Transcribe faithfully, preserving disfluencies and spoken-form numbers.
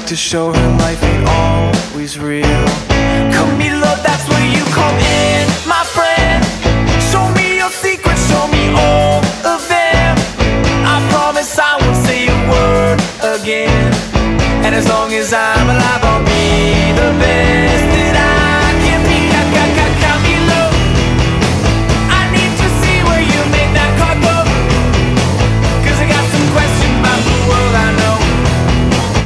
like to show her life ain't always real. Come me love, that's where you come in, my friend. Show me your secrets, show me all of them. I promise I won't say a word again, and as long as I'm alive I'll be the best.